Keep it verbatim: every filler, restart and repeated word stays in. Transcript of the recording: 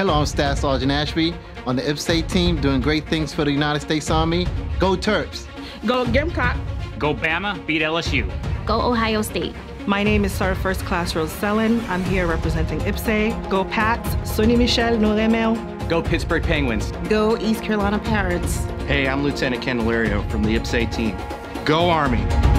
Hello, I'm Staff Sergeant Ashby on the I P P S-A team doing great things for the United States Army. Go Terps! Go Gamecock! Go Bama, beat L S U. Go Ohio State! My name is Sergeant First Class Rose Sellen. I'm here representing I P P S-A. Go Pats! Sonny Michel Noremel. Go Pittsburgh Penguins. Go East Carolina Pirates! Hey, I'm Lieutenant Candelario from the I P P S-A team. Go Army!